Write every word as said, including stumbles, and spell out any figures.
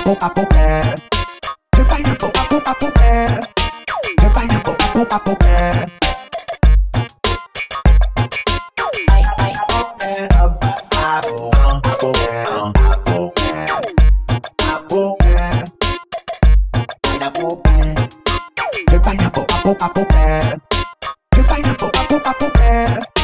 apple, apple pear. The pineapple, apple, apple pear. The pineapple, apple, apple pear. I, I, apple pear, apple, apple pear, apple pear, apple pear, pineapple pear. The pineapple, apple, apple pear. The pineapple, apple, apple pear.